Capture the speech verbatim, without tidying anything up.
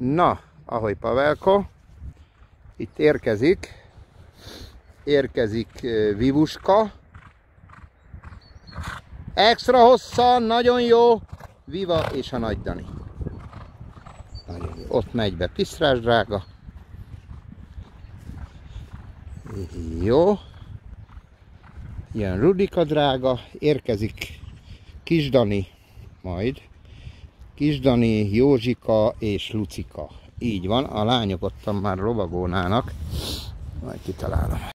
Na, ahogy Pavelko, itt érkezik, érkezik Vivuska. Extra hosszan, nagyon jó, Viva és a Nagy Dani. Nagyon jó. Ott megy be Pisztrás drága. Jó. Jön Rudika drága, érkezik Kis Dani, majd Kis Dani, Józsika és Lucika. Így van, a lányok ottan már lovagolnának. Majd kitalálom.